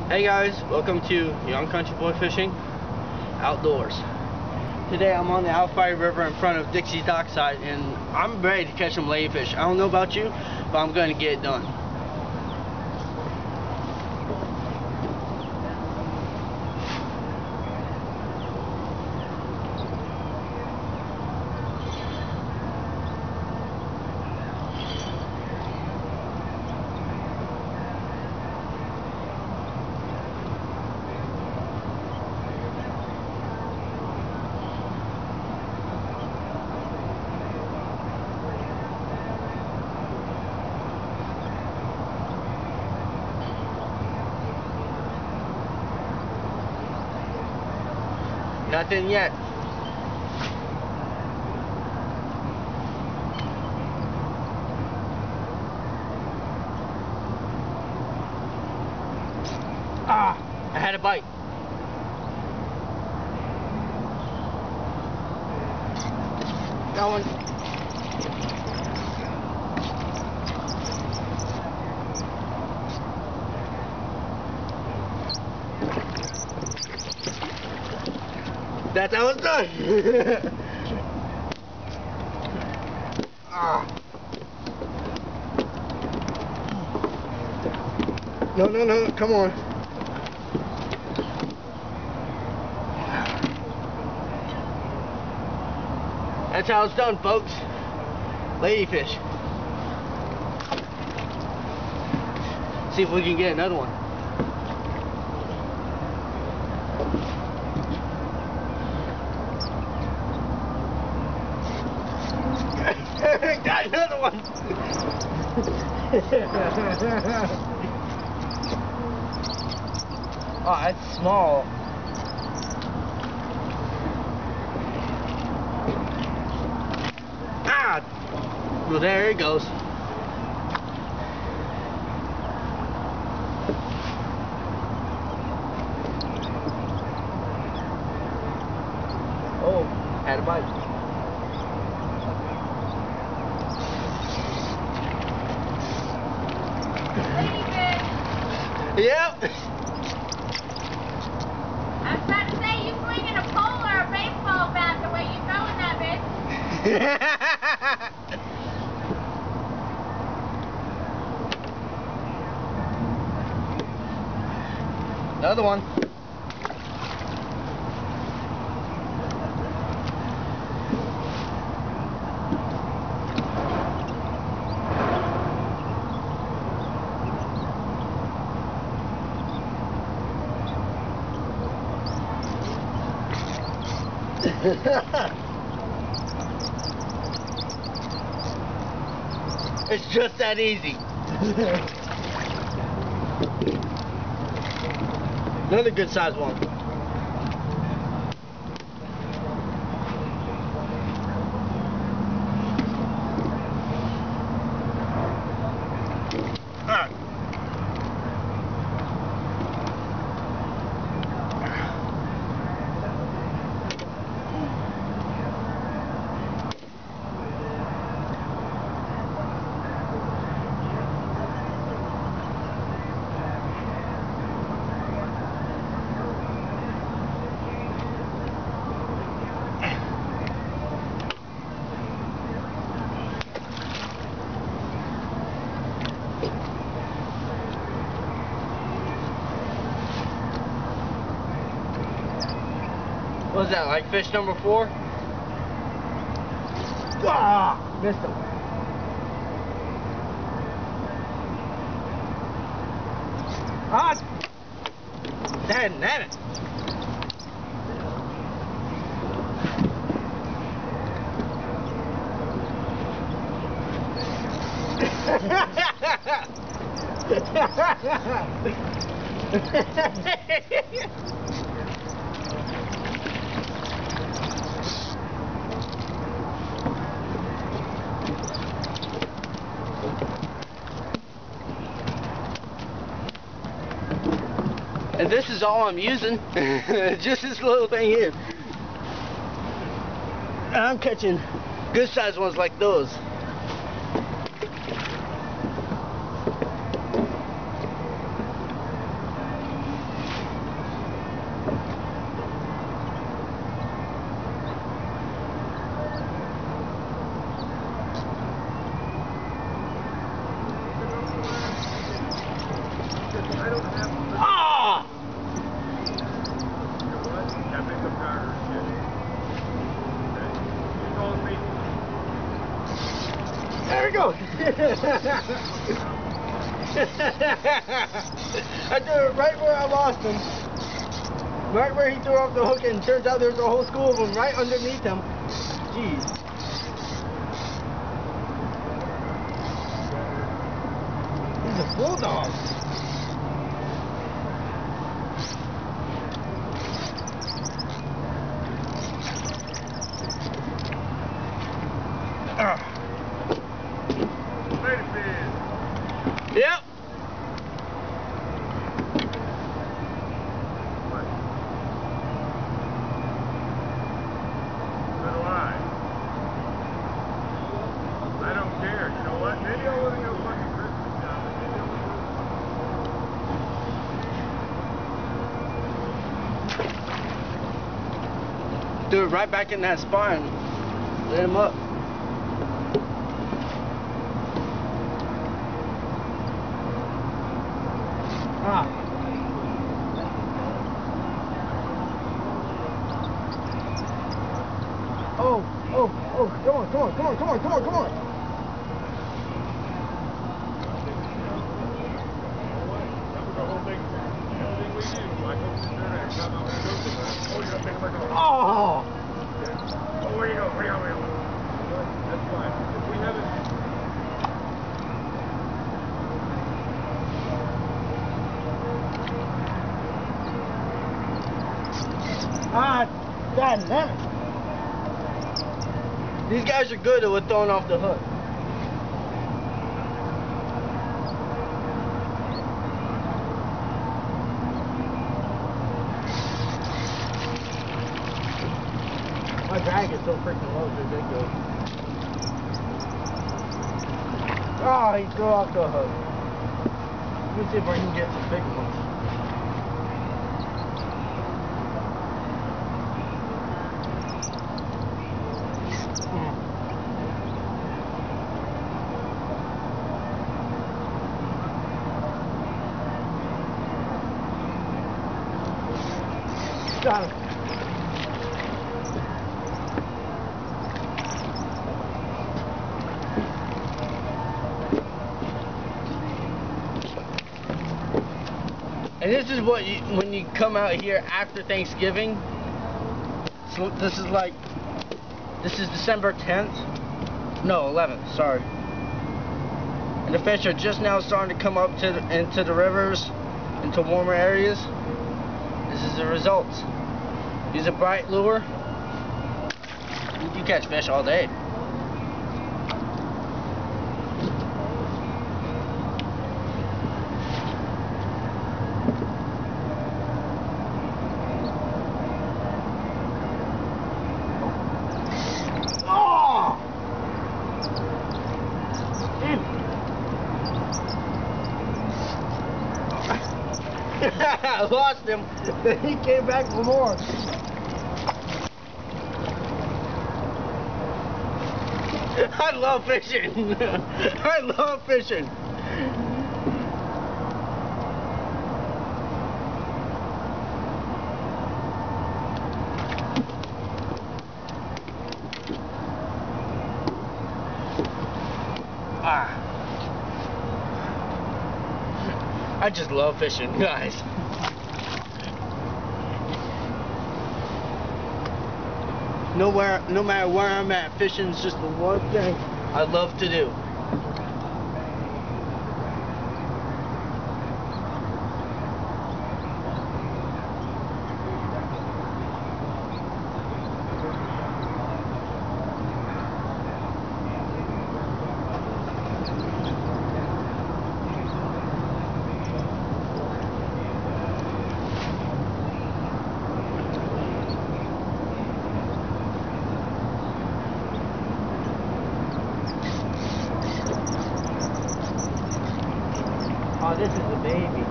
Hey guys, welcome to Young Country Boy Fishing Outdoors. Today I'm on the Alafia River in front of Dixie's Dockside and I'm ready to catch some ladyfish. I don't know about you, but I'm going to get it done. Nothing yet. Ah, I had a bite. That one. That's how it's done. Ah. No, come on. That's how it's done, folks. Ladyfish. See if we can get another one. Got another one. Oh, that's small. Ah! Well, there it goes. Oh, had a bite. Yep. I was about to say, you swinging a pole or a baseball bat the way you throwing that bitch. Another one. It's just that easy. Another good sized one. Alright. What was that, like fish number 4? Ah, missed him. Ah, damn it. And this is all I'm using. Just this little thing here. And I'm catching good sized ones like those. don't have to. Ah! You know what? That makes a powder shit. Okay. You told me. There we go. I threw it right where I lost him. Right where he threw off the hook, and turns out there's a whole school of them right underneath him. Jeez. He's a bulldog. Ladyfish. Yep. What? So do I don't care. You know what? Maybe I'll let you go fucking Christmas now. Maybe I'll Threw it right back in that spot and lit him up. Ah. Oh, come on. Oh! Oh, where you go? That's fine. If we haven't... Ah, God damn it. These guys are good at throwing off the hook. My drag is so freaking low, it's ridiculous. Oh, he threw off the hook. Let me see if I can get some big ones. Got him. And this is what you, when you come out here after Thanksgiving. So this is December 10th. No, 11th. Sorry. And the fish are just now starting to come up into the rivers, into warmer areas. This is the results. Use a bright lure. You catch fish all day. Oh! I lost him. He came back for more. I love fishing. I love fishing. Ah. I just love fishing, guys. No matter where I'm at, fishing is just the one thing I love to do. Oh, this is the baby.